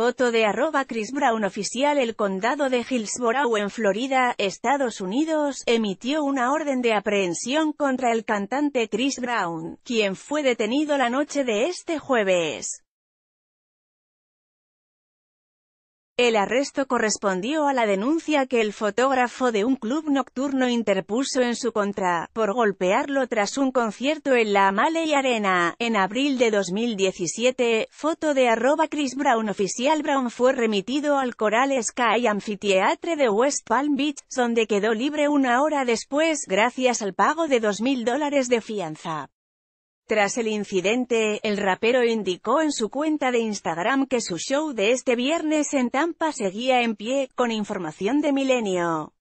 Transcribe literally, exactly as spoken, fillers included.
Foto de arroba Chris Brown oficial. El condado de Hillsborough en Florida, Estados Unidos, emitió una orden de aprehensión contra el cantante Chris Brown, quien fue detenido la noche de este jueves. El arresto correspondió a la denuncia que el fotógrafo de un club nocturno interpuso en su contra, por golpearlo tras un concierto en la Amalie Arena, en abril de dos mil diecisiete. Foto de arroba Chris Brown oficial. Brown fue remitido al Coral Sky Amphitheatre de West Palm Beach, donde quedó libre una hora después, gracias al pago de dos mil dólares de fianza. Tras el incidente, el rapero indicó en su cuenta de Instagram que su show de este viernes en Tampa seguía en pie, con información de Milenio.